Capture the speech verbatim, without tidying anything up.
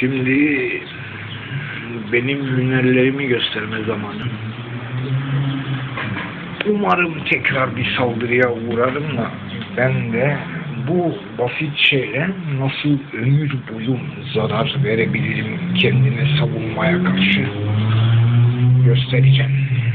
Şimdi benim hünerlerimi gösterme zamanı. Umarım tekrar bir saldırıya uğrarım da ben de bu basit şeyle nasıl ömür boyu zarar verebilirim kendime savunmaya karşı göstereceğim.